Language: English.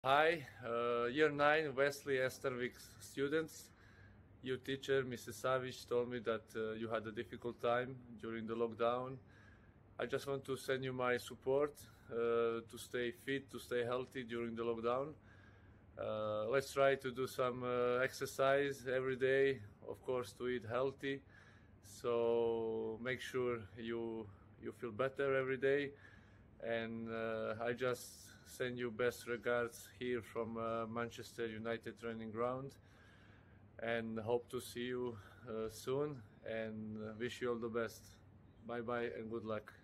Hi, Year 9 Wesley Elsternwick students. Your teacher, Mrs. Savic, told me that you had a difficult time during the lockdown. I just want to send you my support to stay fit, to stay healthy during the lockdown. Let's try to do some exercise every day, of course, to eat healthy. So make sure you feel better every day. And I just send you best regards here from Manchester United training ground, and hope to see you soon, and wish you all the best. Bye bye and good luck.